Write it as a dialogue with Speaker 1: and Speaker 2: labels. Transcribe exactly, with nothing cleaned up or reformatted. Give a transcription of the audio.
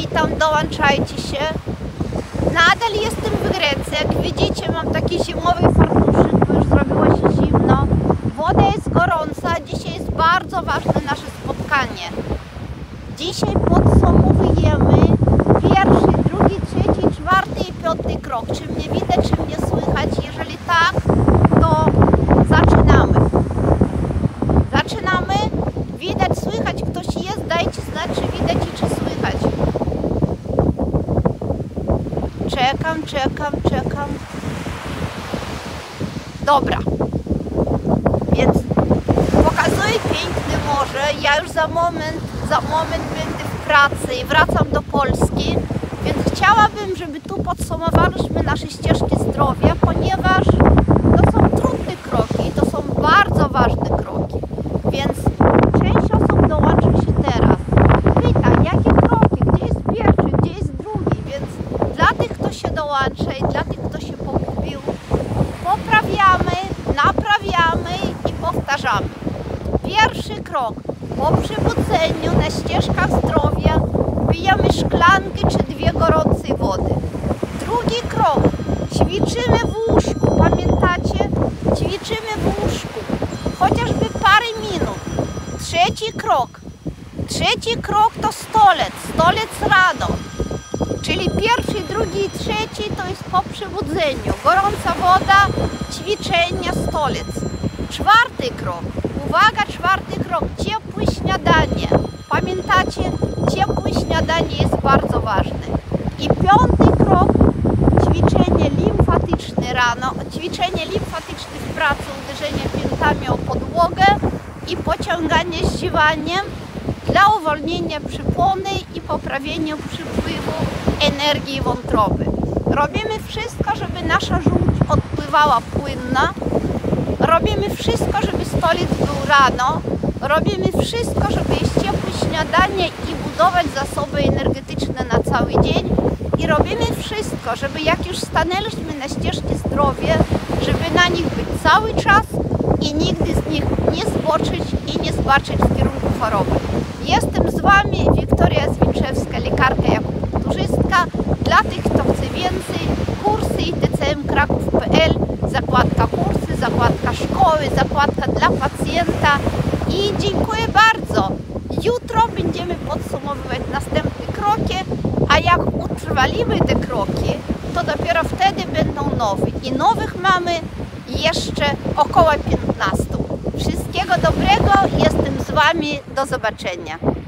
Speaker 1: witam, dołączajcie się. Nadal jestem w Grecji, jak widzicie mam taki zimowy fartuszek, bo już zrobiło się zimno. Woda jest gorąca, dzisiaj jest bardzo ważne nasze spotkanie. Dzisiaj podsumowujemy pierwszy, drugi, trzeci, czwarty i piąty krok. Czy mnie widać, czy mnie słychać? Jeżeli tak, to zaczynamy. Zaczynamy. Widać, słychać, ktoś jest, dajcie znać, czy widać i czy słychać. Czekam, czekam, czekam. Dobra. Więc pokazuję piękne morze. Ja już za moment, za moment będę w pracy i wracam do Polski. Więc chciałabym, żeby tu podsumowaliśmy nasze ścieżki zdrowia, ponieważ to są trudne kroki i to są bardzo ważne kroki. Więc część osób dołączy się teraz. Pyta, jakie kroki, gdzie jest pierwszy, gdzie jest drugi. Więc dla tych, kto się dołącza i dla tych, kto się pogubił, poprawiamy, naprawiamy i powtarzamy. Pierwszy krok. Po przebudzeniu na ścieżkach zdrowia pijemy szklankę czy dwie gorącej wody. Drugi krok. Ćwiczymy w łóżku. Pamiętacie? Ćwiczymy w łóżku. Chociażby parę minut. Trzeci krok. Trzeci krok to stolec. Stolec rano. Czyli pierwszy, drugi i trzeci to jest po przebudzeniu. Gorąca woda, ćwiczenia, stolec. Czwarty krok. Uwaga, czwarty krok. Ciepłe śniadanie. Pamiętacie? Ciepłe śniadanie jest bardzo ważne. I piąty krok. Ćwiczenie limfatyczne rano. Ćwiczenie limfatyczne w pracy. Uderzenie piętami o podłogę i pociąganie z ziewaniem dla uwolnienia przepony i poprawienia przepływu energii wątroby. Robimy wszystko, żeby nasza żółć odpływała płynna. Robimy wszystko, żeby stolec był rano. Robimy wszystko, żeby jeść ciepłe śniadanie i budować zasoby energetyczne na cały dzień. I robimy wszystko, żeby jak już stanęliśmy na ścieżce zdrowia, żeby na nich być cały czas i nigdy z nich nie zboczyć i nie zbaczyć w kierunku choroby. Jestem z Wami Wiktoria Zwinczewska, lekarka i akupunkturzystka. Dla tych, kto chce więcej, kursy i t c m kraków kropka p l, zakładka kursy, zakładka szkoły, zakładka dla pacjenta. I dziękuję bardzo. Jutro będziemy podsumowywać następne kroki, a jak utrwalimy te kroki, to dopiero wtedy będą nowe. I nowych mamy jeszcze około piętnaście. Wszystkiego dobrego, jestem z Wami, do zobaczenia.